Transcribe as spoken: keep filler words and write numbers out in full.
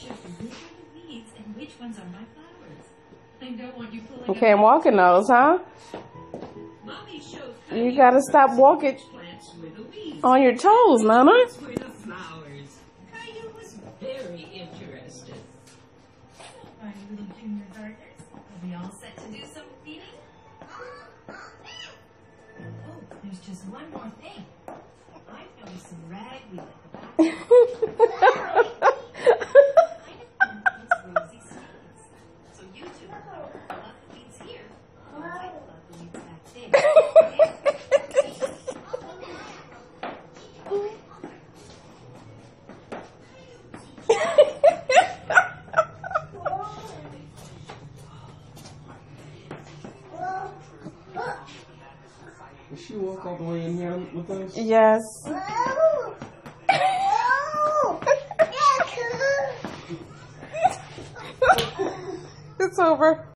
Okay, I'm walking those, huh? You gotta stop walking on your toes, Mama. Caillou was very interested. Are you little junior gardeners? Are we all set to do some feeding? Oh, there's just one more thing. I've noticed some ragweed at the back. Rosy seeds. So you two pluck the weeds here, and I pluck the weeds back there. Did she walk all the way in here with us? Yes. It's over.